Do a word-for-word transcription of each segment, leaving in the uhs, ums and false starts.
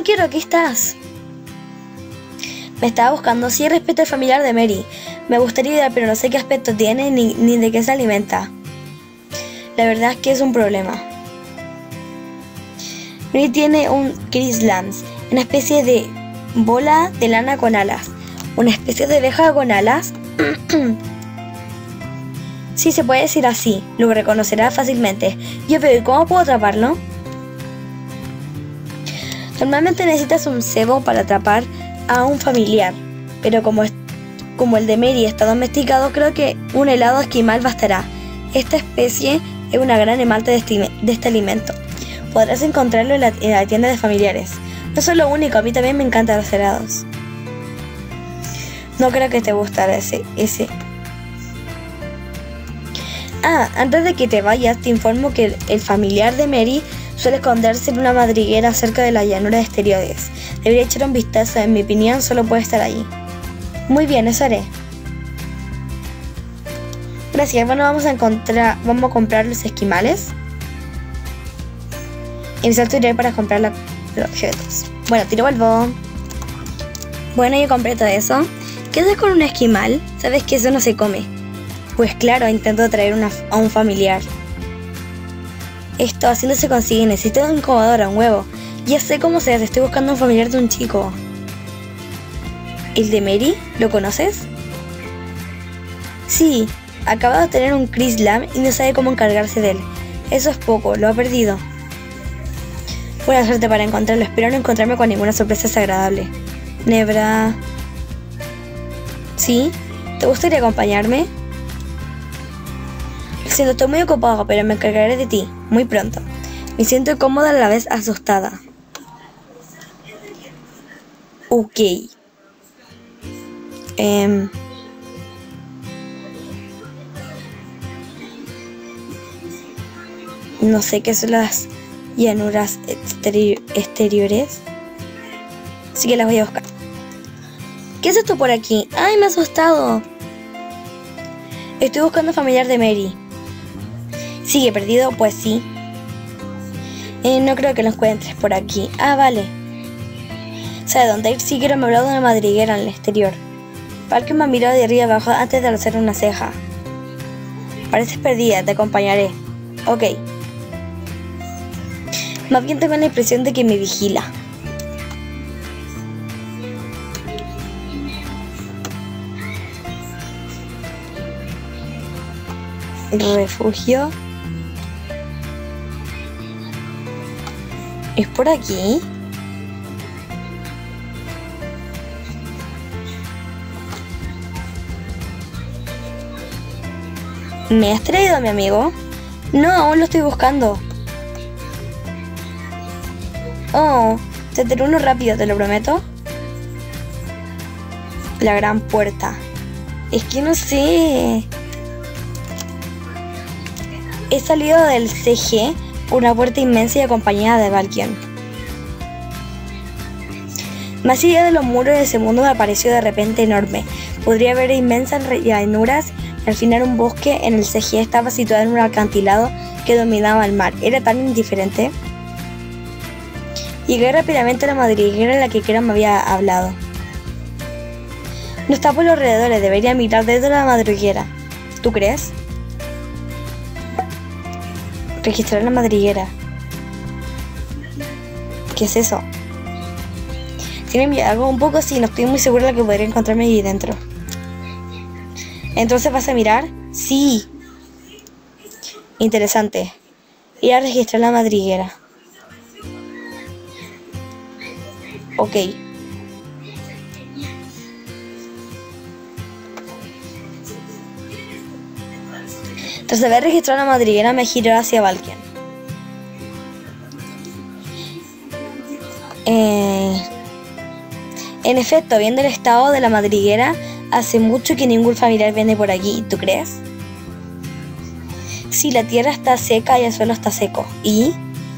quiero, aquí estás. Me estaba buscando. Sí, respeto al familiar de Mary. Me gustaría ayudar, pero no sé qué aspecto tiene ni, ni de qué se alimenta. La verdad es que es un problema. Mary tiene un Chrysalis, una especie de bola de lana con alas. Una especie de abeja con alas. Sí, se puede decir así. Lo reconocerá fácilmente. Yo veo, ¿y cómo puedo atraparlo? Normalmente necesitas un cebo para atrapar a un familiar, pero como, es, como el de Mary está domesticado, creo que un helado esquimal bastará. Esta especie es una gran amante de este, de este alimento. Podrás encontrarlo en la, en la tienda de familiares. No soy lo único, a mí también me encantan los helados. No creo que te gustará ese, ese. Ah, antes de que te vayas, te informo que el, el familiar de Mary suele esconderse en una madriguera cerca de la llanura de Esteroides. Debería echar un vistazo, en mi opinión solo puede estar allí. Muy bien, eso haré. Gracias, bueno, vamos a encontrar, vamos a comprar los esquimales. Iniciar tutorial para comprar la, los objetos. Bueno, tiro vuelvo. Bueno, yo compré todo eso. ¿Qué haces con un esquimal? Sabes que eso no se come. Pues claro, intento traer una, a un familiar. Esto así no se consigue, necesito una incubadora, un huevo. Ya sé cómo se hace, estoy buscando un familiar de un chico. ¿El de Mary? ¿Lo conoces? Sí, acaba de tener un Chrysalis y no sabe cómo encargarse de él. Eso es poco, lo ha perdido. Buena suerte para encontrarlo, espero no encontrarme con ninguna sorpresa desagradable. Nebra... ¿Sí? ¿Te gustaría acompañarme? Siento, estoy muy ocupado, pero me encargaré de ti, muy pronto. Me siento cómoda a la vez asustada. Ok. Um. No sé qué son las llanuras exteri exteriores. Así que las voy a buscar. ¿Qué es esto por aquí? ¡Ay, me ha asustado! Estoy buscando familiar de Mary. ¿Sigue perdido? Pues sí. Eh, no creo que lo encuentres por aquí. Ah, vale. ¿Sabe dónde ir? Sí, quiero me hablado de una madriguera en el exterior. Parker me ha mirado de arriba abajo antes de alzar una ceja. Pareces perdida, te acompañaré. Ok. Más bien tengo la impresión de que me vigila. Refugio. ¿Es por aquí? ¿Me has traído a mi amigo? No, aún lo estoy buscando. Oh, te traeré uno rápido, te lo prometo. La gran puerta. Es que no sé. He salido del C G por una puerta inmensa y acompañada de Valkion. Más allá de los muros de ese mundo me pareció de repente enorme. Podría haber inmensas llanuras y al final un bosque. En el C G estaba situado en un acantilado que dominaba el mar. Era tan indiferente. Llegué rápidamente a la madriguera en la que Kira me había hablado. No está por los alrededores, debería mirar desde la madriguera. ¿Tú crees? Registrar la madriguera. ¿Qué es eso? Tiene algo un poco así, no estoy muy segura de que podría encontrarme allí dentro. Entonces, ¿vas a mirar? Sí. Interesante. Ir a registrar la madriguera. Ok. Tras haber registrado la madriguera, me giré hacia Valkion. Eh, en efecto, viendo el estado de la madriguera, hace mucho que ningún familiar viene por aquí. ¿Tú crees? Sí, la tierra está seca y el suelo está seco. ¿Y?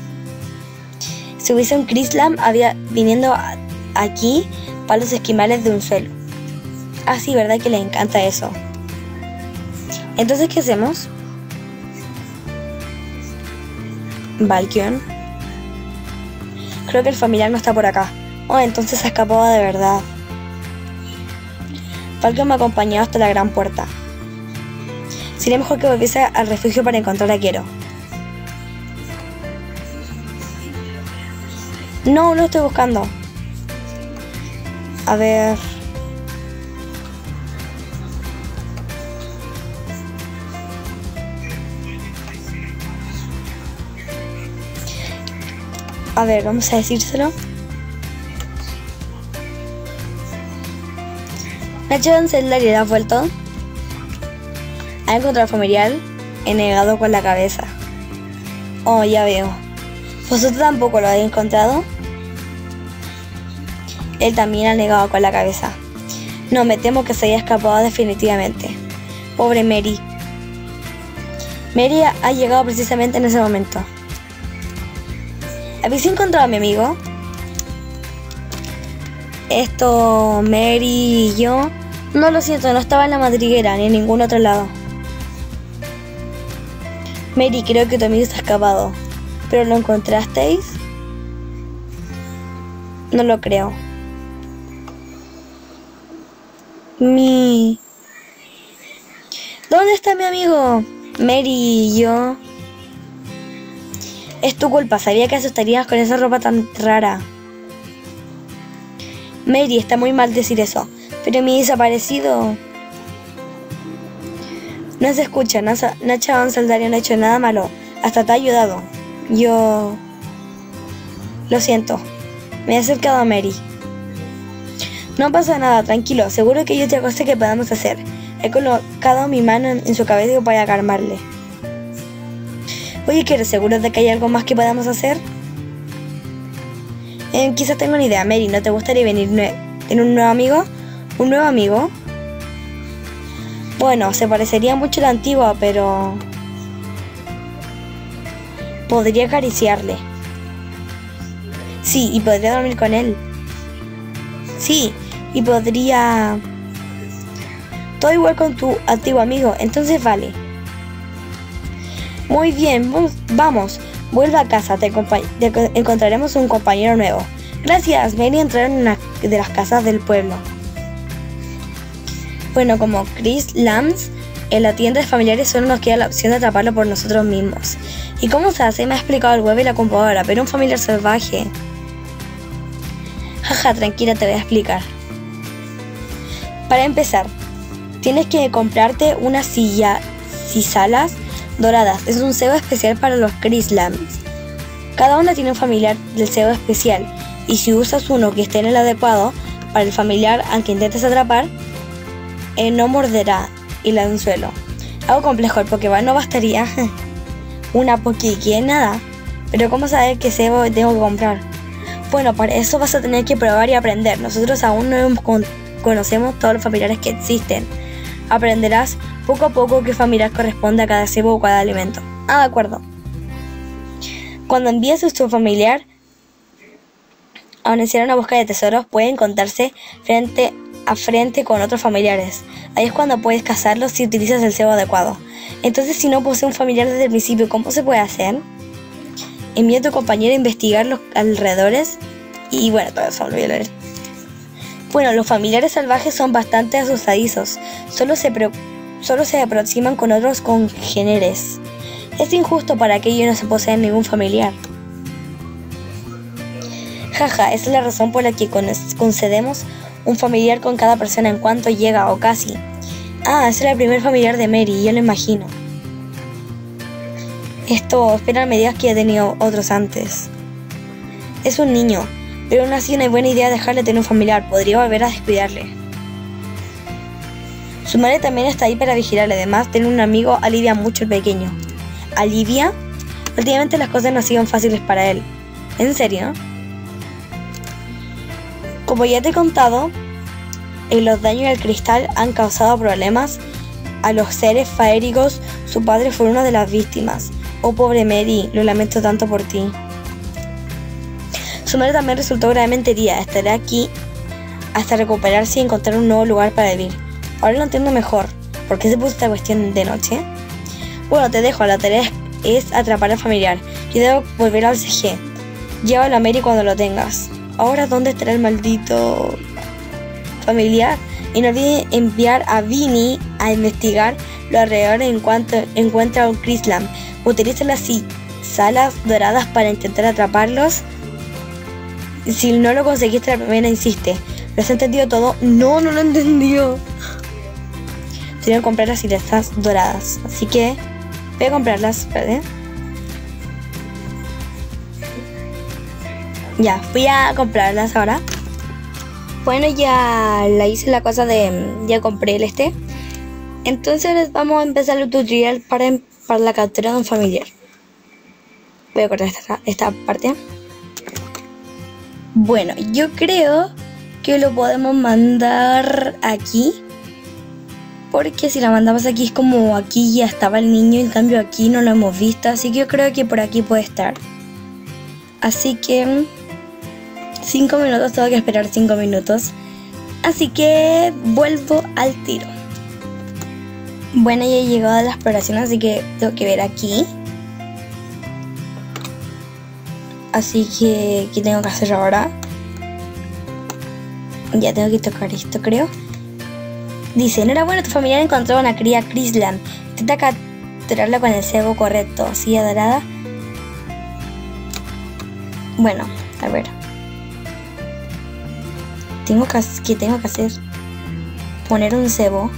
Si hubiese un Chrysalis, había viniendo a, aquí para los esquimales de un suelo. Ah, sí, ¿verdad que le encanta eso? Entonces, ¿qué hacemos? Valkion. Creo que el familiar no está por acá. Oh, entonces se escapó de verdad. Falcon me acompañó hasta la gran puerta. Sería mejor que volviese al refugio para encontrar a Quero. No, no lo estoy buscando. A ver... A ver, vamos a decírselo. Nacho Anceldari, ¿has vuelto? ¿Ha encontrado al familiar? He negado con la cabeza. Oh, ya veo. ¿Vosotros tampoco lo habéis encontrado? Él también ha negado con la cabeza. No, me temo que se haya escapado definitivamente. Pobre Mary. Mary ha llegado precisamente en ese momento. ¿Habéis encontrado a mi amigo? Esto, Mary y yo... No, lo siento, no estaba en la madriguera ni en ningún otro lado. Mary, creo que tu amigo se ha escapado. ¿Pero lo encontrasteis? No lo creo. Mi... ¿Dónde está mi amigo? Mary y yo... Es tu culpa, sabía que asustarías con esa ropa tan rara. Mary, está muy mal decir eso, pero mi desaparecido... No se escucha, Nacho Anceldari no ha hecho nada malo, hasta te ha ayudado. Yo... Lo siento, me he acercado a Mary. No pasa nada, tranquilo, seguro que hay otra cosa que podamos hacer. He colocado mi mano en, en su cabello para calmarle. Oye, ¿quieres seguro de que hay algo más que podamos hacer? Eh, quizás tengo una idea, Mary, ¿no te gustaría venir en un nuevo amigo? ¿Un nuevo amigo? Bueno, se parecería mucho a la antigua, pero... Podría acariciarle. Sí, y podría dormir con él. Sí, y podría... Todo igual con tu antiguo amigo, entonces vale. Muy bien, vamos, vuelve a casa, te, te encontraremos un compañero nuevo. Gracias, Mary entró en una de las casas del pueblo. Bueno, como Chris Lambs, en la tienda de familiares solo nos queda la opción de atraparlo por nosotros mismos. ¿Y cómo se hace? Me ha explicado el web y la computadora, pero un familiar salvaje. Jaja, tranquila, te voy a explicar. Para empezar, tienes que comprarte una silla cisalas doradas. Es un cebo especial para los Chris Lambs. Cada una tiene un familiar del cebo especial, y si usas uno que esté en el adecuado para el familiar al que intentes atrapar, él no morderá el anzuelo. Algo complejo, el Pokéball no bastaría. Una Pokéque, nada. Pero ¿cómo saber qué cebo tengo que comprar? Bueno, para eso vas a tener que probar y aprender. Nosotros aún no con conocemos todos los familiares que existen. Aprenderás poco a poco qué familiar corresponde a cada cebo o cada alimento. Ah, de acuerdo. Cuando envíes a tu familiar a iniciar una búsqueda de tesoros, puede encontrarse frente a frente con otros familiares. Ahí es cuando puedes cazarlos si utilizas el cebo adecuado. Entonces, si no posee un familiar desde el principio, ¿cómo se puede hacer? Envía a tu compañero a investigar los alrededores y bueno, todo eso lo voy a leer. Bueno, los familiares salvajes son bastante asustadizos. Solo se, pre solo se aproximan con otros congéneres. Es injusto para que ellos no se poseen ningún familiar. Jaja, esa es la razón por la que concedemos un familiar con cada persona en cuanto llega o casi. Ah, ese era el primer familiar de Mary, yo lo imagino. Esto, espera, me digas que he tenido otros antes. Es un niño, pero aún así no hay buena idea dejarle tener un familiar, podría volver a descuidarle. Su madre también está ahí para vigilarle, además tener un amigo alivia mucho al pequeño. ¿Alivia? Últimamente las cosas no han sido fáciles para él. ¿En serio? Como ya te he contado, los daños del cristal han causado problemas a los seres faéricos. Su padre fue una de las víctimas. Oh, pobre Mary, lo lamento tanto por ti. Su madre también resultó gravemente herida. Estará aquí hasta recuperarse y encontrar un nuevo lugar para vivir. Ahora lo entiendo mejor. ¿Por qué se puso esta cuestión de noche? Bueno, te dejo. La tarea es atrapar al familiar. Yo debo volver al C G. Llévalo a Mary cuando lo tengas. Ahora, ¿dónde estará el maldito familiar? Y no olviden enviar a Vinny a investigar lo alrededor en cuanto encuentra un Grislam. Utiliza las salas doradas para intentar atraparlos. Si no lo conseguiste la primera, insiste. ¿Lo has entendido todo? No, no lo entendió. Tienen que comprar las salas doradas. Así que voy a comprarlas, ¿vale? Ya, fui a comprarlas ahora. Bueno, ya la hice la cosa de... Ya compré el este. Entonces vamos a empezar el tutorial para, para la captura de un familiar. Voy a cortar esta, esta parte. Bueno, yo creo que lo podemos mandar aquí. Porque si la mandamos aquí es como aquí ya estaba el niño. En cambio aquí no lo hemos visto. Así que yo creo que por aquí puede estar. Así que... cinco minutos, tengo que esperar cinco minutos. Así que vuelvo al tiro. Bueno, ya he llegado a la exploración, así que tengo que ver aquí. Así que, ¿qué tengo que hacer ahora? Ya tengo que tocar esto, creo. Dice, enhorabuena, tu familiar encontró una cría Grislam. Intenta capturarla con el cebo correcto. Silla dorada. Bueno, a ver. Tengo que, ¿qué tengo que hacer? Poner un cebo.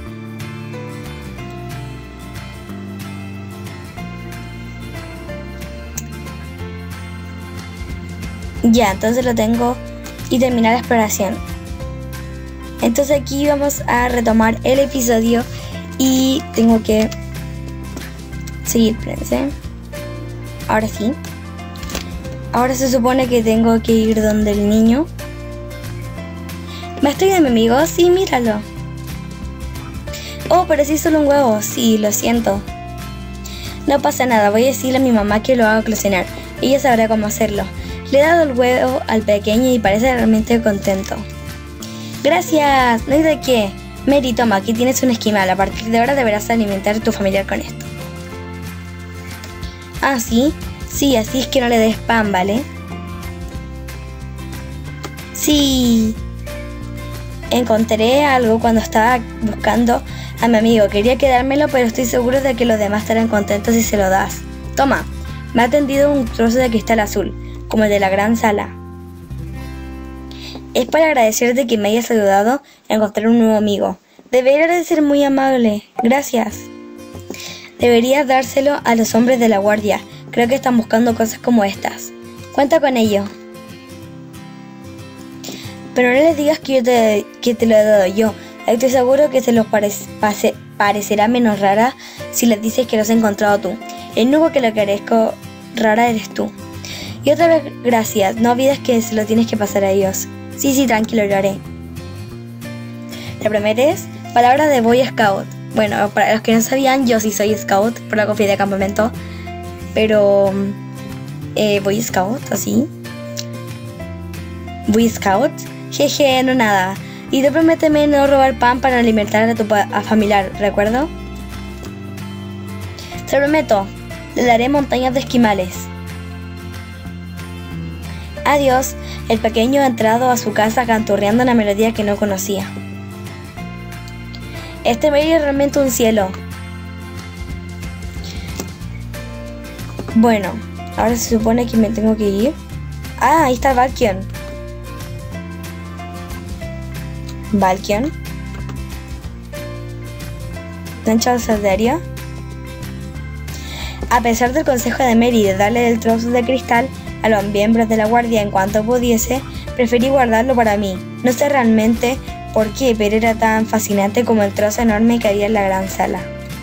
Ya, entonces lo tengo y terminar la exploración. Entonces aquí vamos a retomar el episodio y tengo que seguir, espérense. Ahora sí. Ahora se supone que tengo que ir donde el niño. ¿Maestro de mi amigo? Sí, míralo. Oh, pero sí solo un huevo. Sí, lo siento. No pasa nada, voy a decirle a mi mamá que lo haga eclosionar. Ella sabrá cómo hacerlo. Le he dado el huevo al pequeño y parece realmente contento. Gracias, no hay de qué. Mary, toma, aquí tienes un esquimal. A partir de ahora deberás alimentar a tu familiar con esto. Ah, ¿sí? Sí, así es que no le des pan, ¿vale? Sí. Encontré algo cuando estaba buscando a mi amigo. Quería quedármelo, pero estoy seguro de que los demás estarán contentos si se lo das. Toma, me ha tendido un trozo de cristal azul, como el de la gran sala. Es para agradecerte que me hayas ayudado a encontrar un nuevo amigo. Deberías de ser muy amable. Gracias. Deberías dárselo a los hombres de la guardia. Creo que están buscando cosas como estas. Cuenta con ello. Pero no les digas que, yo te, que te lo he dado yo. Estoy seguro que se los parece, pase, parecerá menos rara si les dices que lo has encontrado tú. El único que lo parezco rara eres tú. Y otra vez, gracias. No olvides que se lo tienes que pasar a ellos. Sí, sí, tranquilo, lo haré. ¿Te prometes? Palabra de Boy Scout. Bueno, para los que no sabían, yo sí soy Scout por la cofia de campamento. Pero... Eh, Boy Scout, así. Boy Scout. Jeje, no nada. Y te prométeme no robar pan para alimentar a tu a familiar, ¿recuerdo? Te lo prometo. Le daré montañas de esquimales. Adiós. El pequeño ha entrado a su casa canturreando una melodía que no conocía. Este Mary es realmente un cielo. Bueno, ahora se supone que me tengo que ir. Ah, ahí está Valkion. Valkion. Lancha Saldaria. A pesar del consejo de Mary de darle el trozo de cristal a los miembros de la guardia en cuanto pudiese, preferí guardarlo para mí. No sé realmente por qué, pero era tan fascinante como el trozo enorme que había en la gran sala.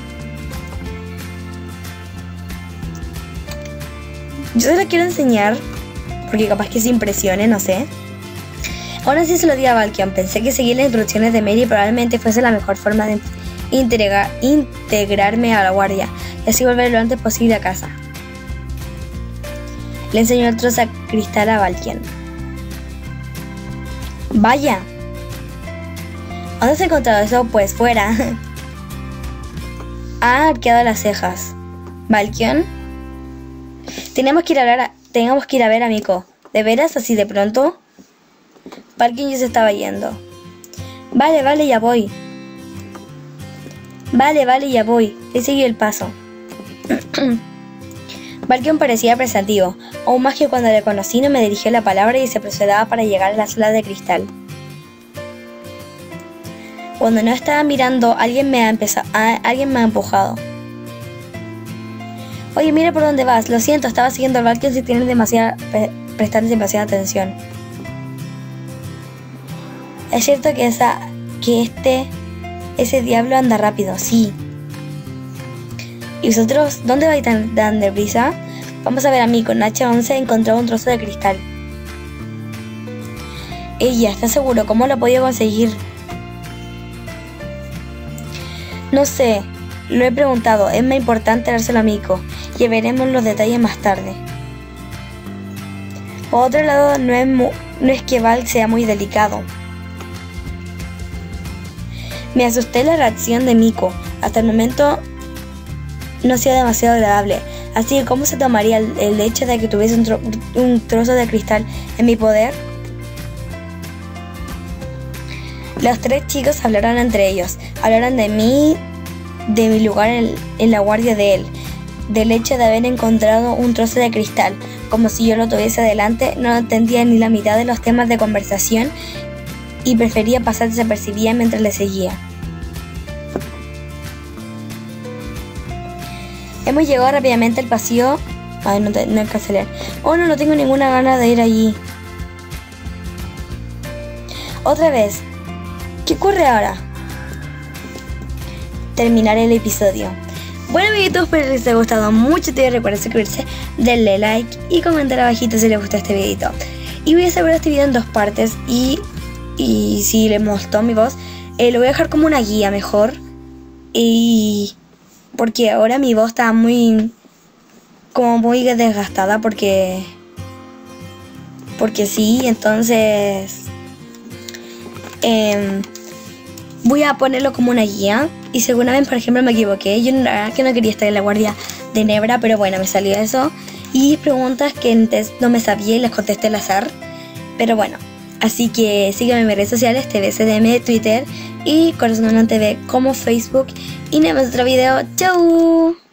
Yo se lo quiero enseñar, porque capaz que se impresione, no sé. Aún así se lo di a Valkion. Pensé que seguir las instrucciones de Mary probablemente fuese la mejor forma de integra integrarme a la guardia y así volver lo antes posible a casa. Le enseñó el trozo de cristal a Valkion. Vaya. ¿Dónde has encontrado eso? Pues fuera. Ha arqueado las cejas. Valkion. Tenemos que ir a hablar a, Tengamos que ir a ver a Miko. ¿De veras así de pronto? Parkin ya se estaba yendo. Vale, vale, ya voy. Vale, vale, ya voy. He seguido el paso. Parkin parecía pensativo, aún más que cuando le conocí no me dirigió la palabra y se apresuraba para llegar a la sala de cristal. Cuando no estaba mirando, alguien me ha empezado, a, alguien me ha empujado. Oye, mira por dónde vas. Lo siento, estaba siguiendo al Parkin sin tener demasiada, pre, prestarle demasiada atención. Es cierto que esa, que este, ese diablo anda rápido, sí. ¿Y vosotros dónde vais tan, tan deprisa? Vamos a ver a mí, con H once encontró un trozo de cristal. Ella, ¿está seguro? ¿Cómo lo ha podido conseguir? No sé, lo he preguntado, es más importante dárselo a Miko, y veremos los detalles más tarde. Por otro lado, no es, no es que Val sea muy delicado. Me asusté la reacción de Miko, hasta el momento no ha sido demasiado agradable, así que ¿cómo se tomaría el, el hecho de que tuviese un, tro un trozo de cristal en mi poder? Los tres chicos hablaron entre ellos, hablaron de mí, de mi lugar en, en la guardia de él, del hecho de haber encontrado un trozo de cristal, como si yo lo tuviese delante. No entendía ni la mitad de los temas de conversación y prefería pasar desapercibida mientras le seguía. Hemos llegado rápidamente al pasillo. Ay, no, te, no alcancé a leer. Oh, no, no tengo ninguna gana de ir allí. Otra vez. ¿Qué ocurre ahora? Terminar el episodio. Bueno, amiguitos, espero que les haya gustado mucho. Te recuerda suscribirse, darle like y comentar abajito si les gustó este videito. Y voy a hacer este video en dos partes. Y, y si les gustó mi voz, eh, lo voy a dejar como una guía mejor. Y... porque ahora mi voz está muy... como muy desgastada porque... porque sí, entonces... Eh, voy a ponerlo como una guía. Y si alguna vez, por ejemplo, me equivoqué, yo la verdad que no quería estar en la guardia de Nebra, pero bueno, me salió eso. Y preguntas que antes no me sabía y las contesté al azar. Pero bueno, así que sígueme en mis redes sociales, T V C D M, Twitter y Corazón T V como Facebook. Y nos vemos en otro video. ¡Chau!